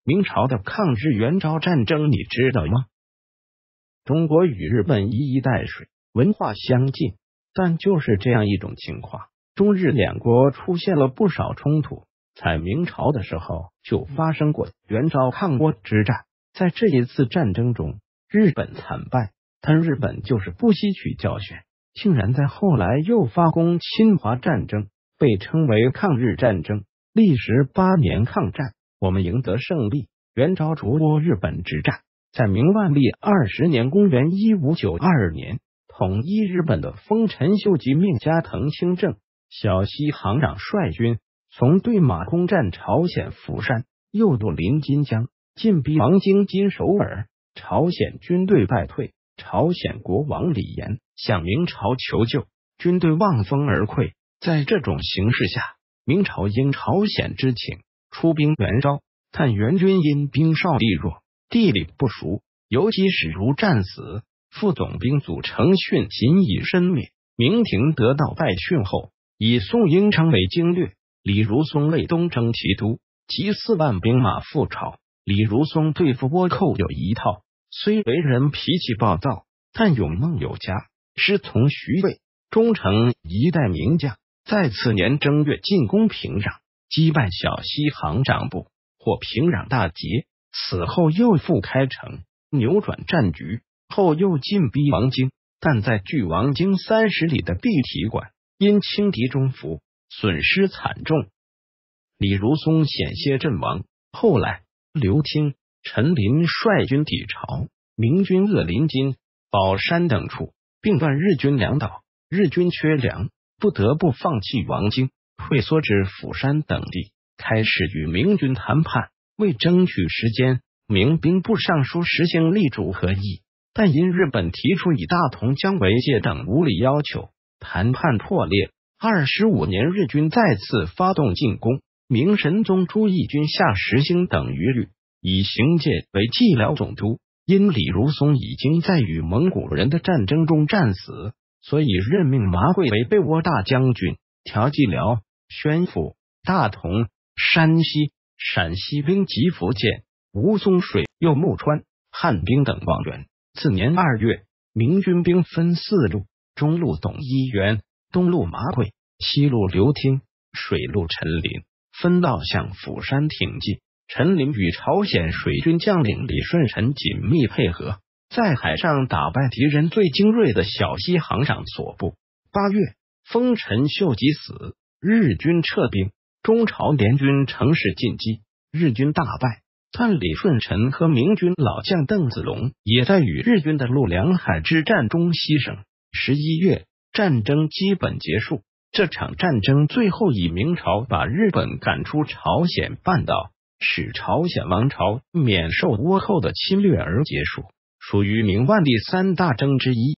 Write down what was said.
明朝的抗日援朝战争你知道吗？中国与日本一衣带水，文化相近，但就是这样一种情况，中日两国出现了不少冲突。在明朝的时候就发生过援朝抗倭之战，在这一次战争中，日本惨败，但日本就是不吸取教训，竟然在后来又发攻侵华战争，被称为抗日战争。历时8年抗战，我们赢得胜利，援朝逐倭日本之战。在明万历20年，公元1592年，统一日本的丰臣秀吉命加藤清正、小西行长率军从对马攻占朝鲜釜山，又渡临津江，进逼王京津首尔。朝鲜军队败退，朝鲜国王李炎向明朝求救，军队望风而溃。在这种形势下，明朝应朝鲜之请，出兵援朝，但援军因兵少力弱，地理不熟，游击使如战死，副总兵组成训仅以身灭。明廷得到败讯后，以宋英称为经略，李如松为东征提督，集4万兵马赴朝。李如松对付倭寇有一套，虽为人脾气暴躁，但勇猛有加，师从徐渭，终成一代名将。在次年正月进攻平壤，击败小西行长部，获平壤大捷。此后又复开城，扭转战局，后又进逼王京，但在距王京30里的碧提馆，因轻敌中伏，损失惨重，李如松险些阵亡。后来刘听、陈琳率军抵朝，明军扼临津、宝山等处，并断日军粮道，日军缺粮，不得不放弃王京，退缩至釜山等地，开始与明军谈判。为争取时间，明兵部尚书实行力主和议，但因日本提出以大同江为界等无理要求，谈判破裂。25年，日军再次发动进攻，明神宗朱翊钧下石兴等余律，以邢介为蓟辽总督。因李如松已经在与蒙古人的战争中战死，所以任命麻贵为备倭大将军，调蓟辽、宣抚、大同、山西、陕西兵及福建、吴淞水、右木川、汉兵等望援。次年2月，明军兵分4路：中路董一元，东路麻贵，西路刘听，水路陈琳，分道向釜山挺进。陈琳与朝鲜水军将领李舜臣紧密配合，在海上打败敌人最精锐的小西行长所部。8月，丰臣秀吉死，日军撤兵，中朝联军乘势进击，日军大败。但李舜臣和明军老将邓子龙也在与日军的陆良海之战中牺牲。11月，战争基本结束。这场战争最后以明朝把日本赶出朝鲜半岛，使朝鲜王朝免受倭寇的侵略而结束，属于明万历3大征之一。